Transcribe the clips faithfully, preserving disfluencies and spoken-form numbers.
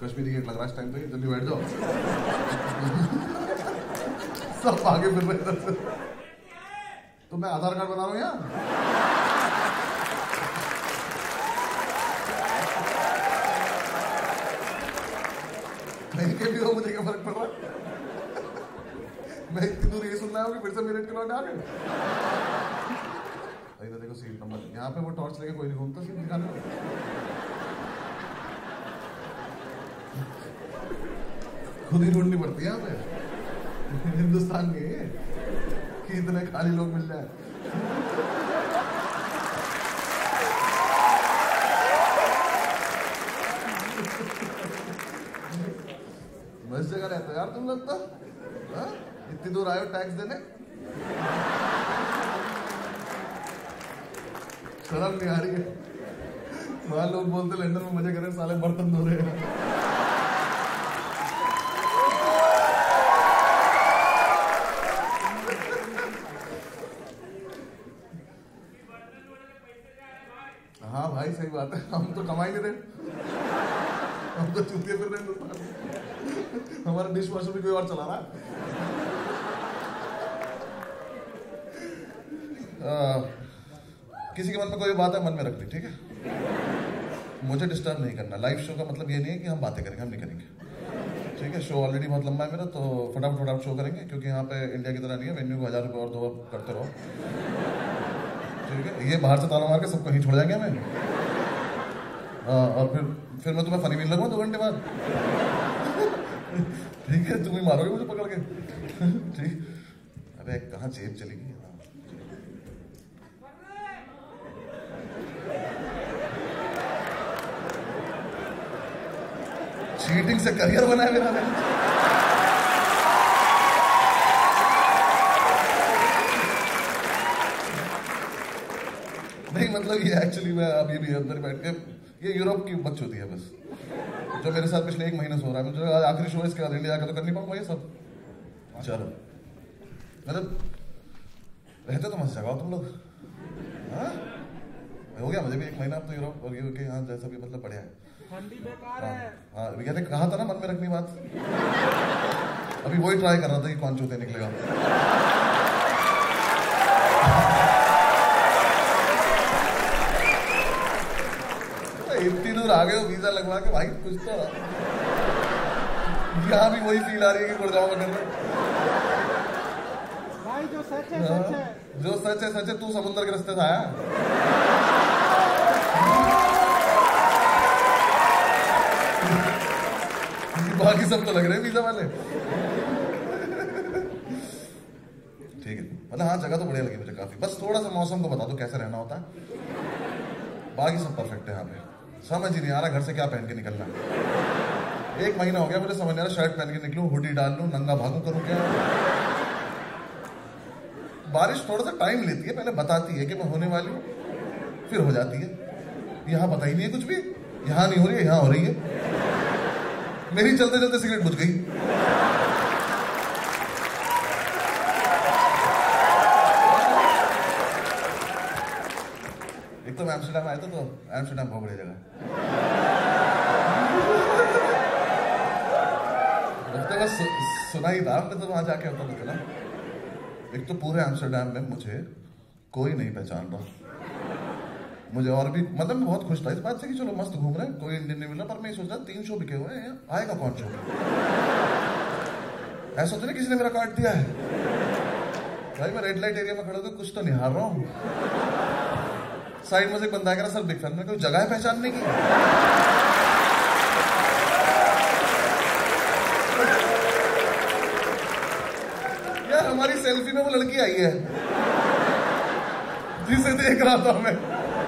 Kashmiri gate लग रहा है इस टाइम पे, जल्दी बैठ जाओ। सब आगे फिर रहे इधर से। तो मैं आधार कार्ड बना रहा हूँ यार। नहीं के भी हो, मुझे क्या फर्क पड़ रहा है? मैं इतनी दूर ये सुनना है कि फिर से मेरे के लौट आ गए। इधर देखो सीट नंबर, यहाँ पे वो टॉर्च लेके कोई नहीं घूमता सीट दिखाने में। खुद ही ढूंढनी पड़ती है यहाँ पे हिंदुस्तान के कि इतने खाली लोग मिल जाए। बस जगह रहते हो यार तुम लोग तो, हाँ? इतनी दूर आए हो टैक्स देने, शर्म नहीं आ रही है? वहां लोग बोलते लंदन में मजे कर रहे, साले बर्तन धो रहे हैं। हाँ भाई सही बात है, हम तो कमाई नहीं रहे, हम तो चूतिए फिर रहे। हमारा डिश वॉशर भी कोई और चला रहा है। किसी के मन में कोई बात है, मन में रख दी, ठीक है? मुझे डिस्टर्ब नहीं करना। लाइव शो का मतलब ये नहीं है कि हम बातें करेंगे, हम नहीं करेंगे, ठीक है? शो ऑलरेडी बहुत लंबा है मेरा, तो फटाफट फटाफट शो करेंगे, क्योंकि यहाँ पे इंडिया की तरह नहीं है वेन्यू को हजार रुपये और दो करते रहो, ठीक है? ये बाहर से ताला मार के सब कहीं छोड़ जाएंगे हमें। और फिर फिर मैं तुम्हें फनी भी लगूंगा दो घंटे बाद, ठीक है? तुम ही मारोगे मुझे पकड़ के, ठीक? अरे कहाँ जेब चली गई? चीटिंग से करियर बना है मेरा। नहीं मतलब ये एक्चुअली मैं अभी भी अंदर बैठ के, ये यूरोप की बकचोदी है बस, जो मेरे साथ पिछले एक महीने से हो रहा है। मुझे आज आखिरी शो है, इसके बाद इंडिया का तो कर नहीं पाऊंगा ये सब। चलो मतलब रहते तो मस्त जगह तुम लोग, हाँ? हो गया मुझे भी एक महीना अब तो यूरोप और यूके यहाँ जैसा भी, मतलब बढ़िया है। ठंडी बेकार है। हाँ कहते कहा था ना मन में रखनी बात, अभी वही ट्राई कर रहा था कि कौन चूते निकलेगा। इतनी दूर आ गए हो वीजा लगवा के भाई, कुछ तो यहाँ भी वही फील आ रही है कि गुड़गांव में कर रहे भाई। जो सच है सच है, जो सच है सच है। तू समुद्र के रास्ते से आया, बाकी सब तो लग रहे हैं वीजा वाले, ठीक है? मतलब हाँ जगह तो बढ़िया लगी मुझे काफी, बस थोड़ा सा मौसम को बता दो कैसे रहना होता है, बाकी सब परफेक्ट है यहाँ पे। समझ ही नहीं आ रहा घर से क्या पहन के निकलना है। एक महीना हो गया मुझे समझ नहीं आ रहा, शर्ट पहन के निकलूं, हुडी डाल लूं, नंगा भागू, करूं क्या? बारिश थोड़ा सा टाइम लेती है, पहले बताती है कि मैं होने वाली हूँ, फिर हो जाती है। यहाँ पता ही नहीं है कुछ भी, यहाँ नहीं हो रही है, यहाँ हो रही है। मेरी चलते चलते सिगरेट बुझ गई। एक तो मैं एम्स्टर्डम आया था, तो एम्स्टर्डम बहुत बढ़िया जगह है। बस सु, सुना ही था हमने, तो वहां जाके पता चला। एक तो पूरे एम्स्टर्डम में मुझे कोई नहीं पहचान रहा। मुझे और भी मतलब मैं बहुत खुश था इस बात से कि चलो मस्त घूम रहे हैं, कोई इंडियन नहीं मिल रहा, पर मैं सोच रहा तीन शो बिके हुए हैं, आएगा कौन शो? ऐसा तो नहीं किसी ने मेरा काट दिया है भाई? मैं रेड लाइट एरिया में खड़ा होकर कुछ तो निहार रहा हूँ, साइड में से एक बंदा कह रहा सर बिग फैन में, कोई जगह है पहचानने की? यार हमारी सेल्फी में वो लड़की आई है जिसे देख रहा था मैं।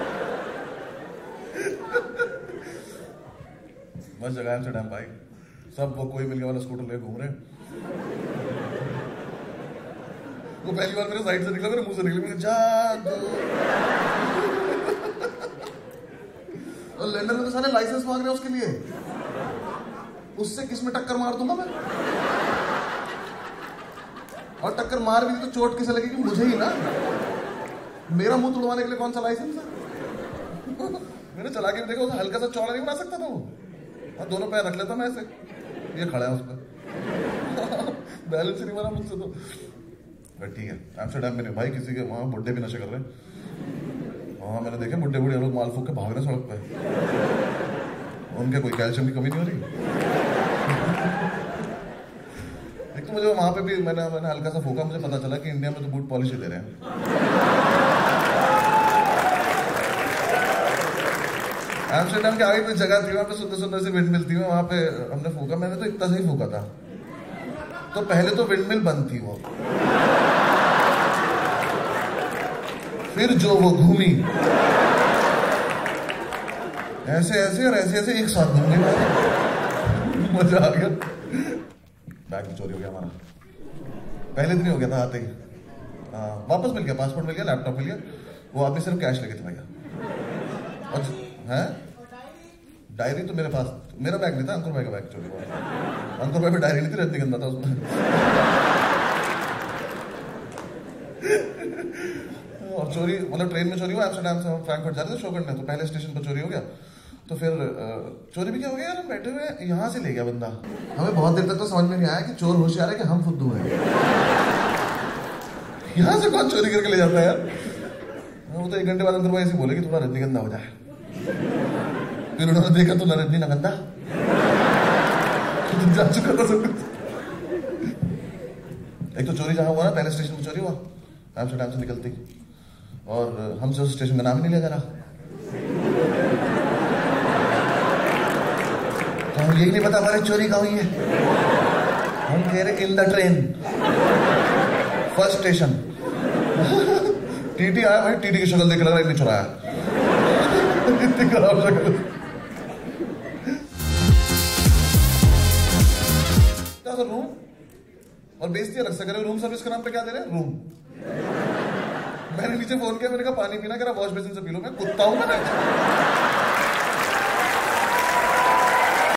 बस जगह एम्स्टर्डम भाई, सब वो कोई मिल गया वाला स्कूटर लेके घूम रहे हैं। वो पहली बार मेरे साइड से निकला, मेरे मुंह से निकला, मेरे जादू। और लंदन में तो सारे लाइसेंस मांग रहे हैं उसके लिए, उससे किसमें टक्कर मार दूंगा मैं? और टक्कर मार भी दी तो चोट किसे लगेगी? मुझे ही ना। मेरा मुंह तुड़वाने के लिए कौन सा लाइसेंस है? मैंने चला के देखा, हल्का सा चौड़ा नहीं बना सकता था वो? और दोनों पैर रख लेता मैं ऐसे, ये खड़ा है उस पर। बैलेंस नहीं बना मुझसे तो। बट ठीक है, एम्स्टर्डम में नहीं भाई, किसी के वहाँ बुड्ढे भी नशे कर रहे हैं। वहाँ मैंने देखे बुड्ढे बुढ़े लोग माल फूक के भाग रहे सड़क पे, उनके कोई कैल्शियम की कमी नहीं हो रही। एक तो मुझे वहाँ पे भी मैंने मैंने हल्का सा फूका, मुझे पता चला कि इंडिया में तो बूट पॉलिश ही दे रहे हैं। एम्स्टर्डम के आगे कोई जगह थी, वहाँ पे सुंदर सुंदर सी विंड मिल थी, वहाँ पे हमने फूका। मैंने तो इतना सही फूका था। तो पहले तो विंड मिल बंद थी वो, फिर जो वो घूमी ऐसे ऐसे और ऐसे ऐसे एक साथ घूम गई, मजा आ गया। बैग भी चोरी हो गया हमारा, पहले दिन ही हो गया था आते ही। आ, वापस मिल गया, पासपोर्ट मिल गया, लैपटॉप मिल गया। वो आदमी सिर्फ कैश लेके चला गया। और है डायरी तो मेरे पास, मेरा बैग नहीं था, अंकुर भाई का बैग चोरी हुआ। अंकुर भाई में डायरी नहीं थी, रजनीगंधा था उसमें। और चोरी मतलब ट्रेन में चोरी हुआ। एम्स्टर्डम से हम फ्रैंकफर्ट जा रहे थे शो करने, तो पहले स्टेशन पर चोरी हो गया। तो फिर चोरी भी क्या हो गया यार, हम बैठे हुए यहाँ से ले गया बंदा। हमें बहुत देर तक तो समझ में नहीं आया कि चोर होशियार है कि हम फुद्दू हैं। यहाँ से कौन चोरी करके ले जाता है यार। वो तो एक घंटे बाद अंदर ऐसे बोले कि थोड़ा रजनीगंधा हो जाए। फिर उन्होंने देखा तो न रजनी न गंदा, जा चुका था सब कुछ। एक तो चोरी जहां हुआ ना, पहले स्टेशन पर चोरी हुआ एम्स्टर्डम से निकलती, और हमसे उस स्टेशन का नाम ही नहीं लिया जा रहा। तो हम यही नहीं पता हमारी चोरी कहाँ हुई है। हम कह रहे in the train first station. TT आया भाई, टीटी की शक्ल देख लगा इतनी चुराया, इतनी खराब शक्ल। रूम और बेइज्जती अलग से करे। रूम सर्विस के नाम पे क्या दे रहे हैं, रूम। मैंने नीचे फोन किया, मैंने कहा पानी पीना, कह रहा वॉश बेसिन से पी लो। मैं कुत्ता हूं मैं।